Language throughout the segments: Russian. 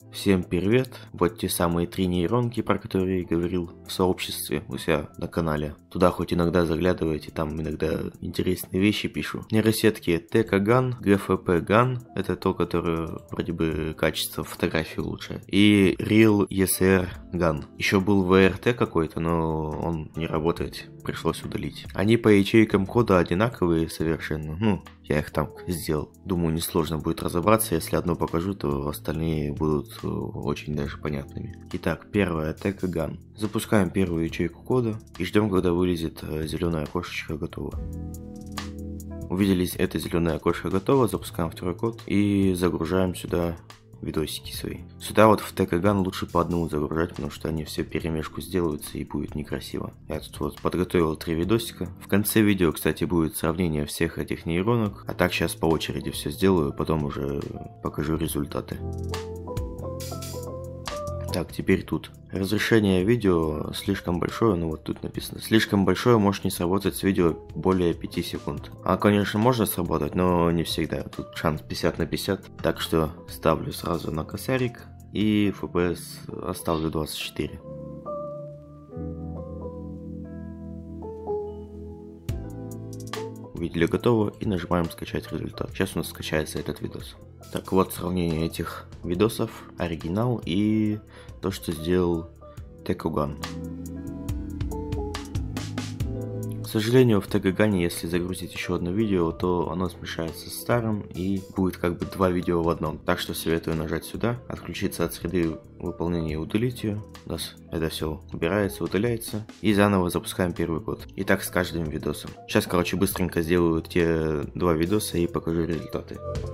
Всем привет! Вот те самые 3 нейронки, про которые я говорил в сообществе у себя на канале. Туда хоть иногда заглядывайте, там иногда интересные вещи пишу. Нейросетки TK-GAN, GFP-GAN, это то, которое вроде бы качество фотографии лучше. И Real ESR GAN. Еще был VRT какой-то, но он не работает, пришлось удалить. Они по ячейкам кода одинаковые совершенно, я их там сделал. Думаю, несложно будет разобраться, если одно покажу, то остальные будут очень даже понятными. Итак, первое TK-GAN. Запускаем первую ячейку кода и ждем, когда вылезет зеленое окошечко готово. Увидели это зеленое окошко готово, запускаем второй код и загружаем сюда видосики свои. Сюда вот в TK-GAN лучше по одному загружать, потому что они все перемешку сделаются и будет некрасиво. Я тут вот подготовил 3 видосика. В конце видео, кстати, будет сравнение всех этих нейронок. А так сейчас по очереди все сделаю, потом уже покажу результаты. Так, теперь тут. Разрешение видео слишком большое, вот тут написано. Слишком большое может не сработать с видео более 5 секунд. Конечно, можно сработать, но не всегда. Тут шанс 50 на 50. Так что ставлю сразу на косарик и FPS оставлю 24. Увидели готово и нажимаем скачать результат. Сейчас у нас скачается этот видос. Так вот сравнение этих видосов, оригинал и то, что сделал TK-GAN. К сожалению, в TK-GAN, если загрузить еще одно видео, то оно смешается с старым и будет как бы 2 видео в одном. Так что советую нажать сюда, отключиться от среды выполнения и удалить ее. У нас это все убирается, удаляется. И заново запускаем первый код. И так с каждым видосом. Сейчас, быстренько сделаю те 2 видоса и покажу результаты.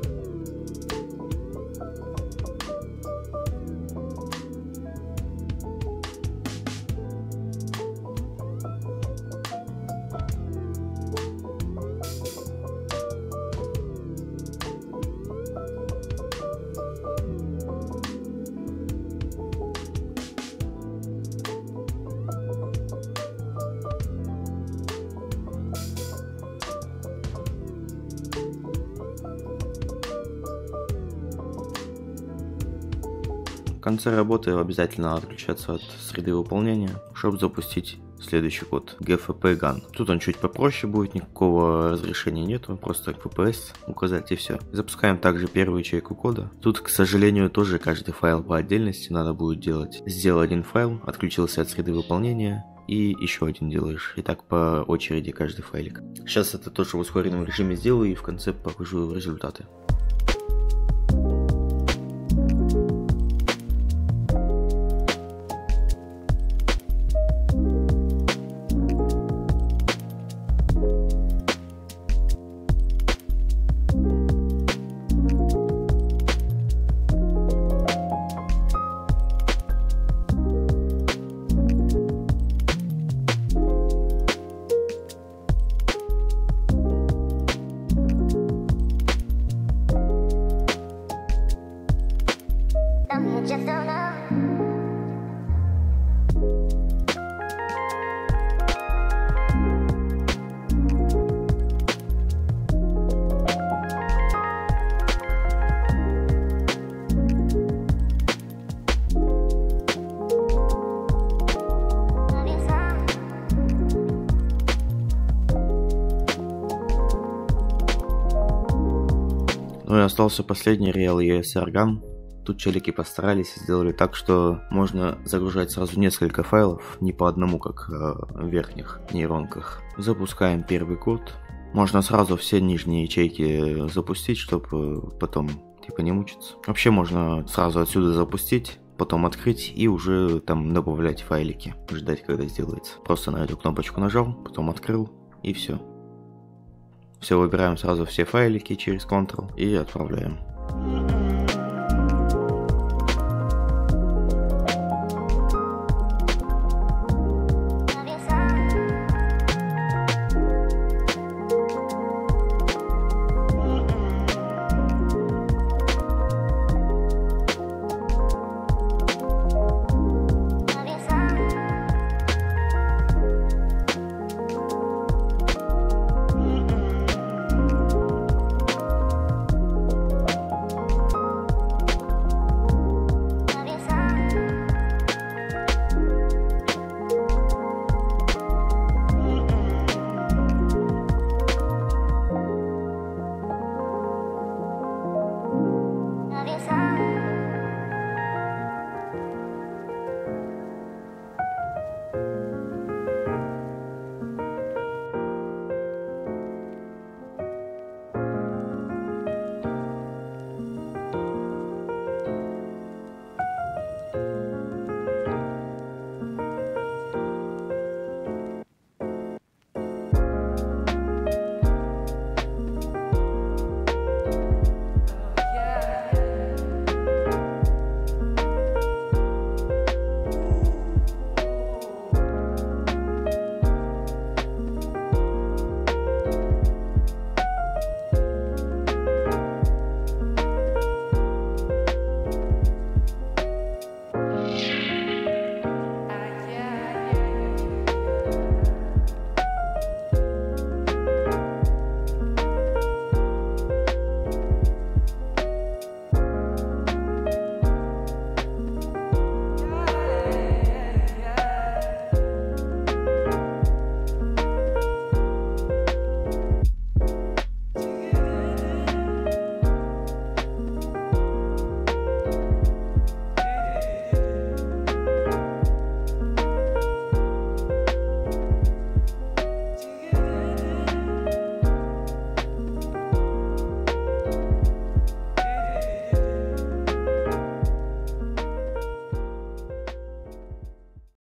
В конце работы обязательно надо отключаться от среды выполнения, чтобы запустить следующий код GFP-GAN. Тут он чуть попроще будет, никакого разрешения нету, просто FPS указать и все. Запускаем также первую ячейку кода. Тут, к сожалению, тоже каждый файл по отдельности надо будет делать. Сделал один файл, отключился от среды выполнения и еще один делаешь. И так по очереди каждый файлик. Сейчас это тоже в ускоренном режиме сделаю и в конце покажу результаты. Ну и остался последний Real ESR GAN. Тут челики постарались и сделали так, что можно загружать сразу несколько файлов, не по одному, как в верхних нейронках. Запускаем первый код. Можно сразу все нижние ячейки запустить, чтобы потом не мучиться. Вообще можно сразу отсюда запустить, потом открыть и уже там добавлять файлики, ждать, когда сделается. Просто на эту кнопочку нажал, потом открыл и все. Все, выбираем сразу все файлики через Ctrl и отправляем.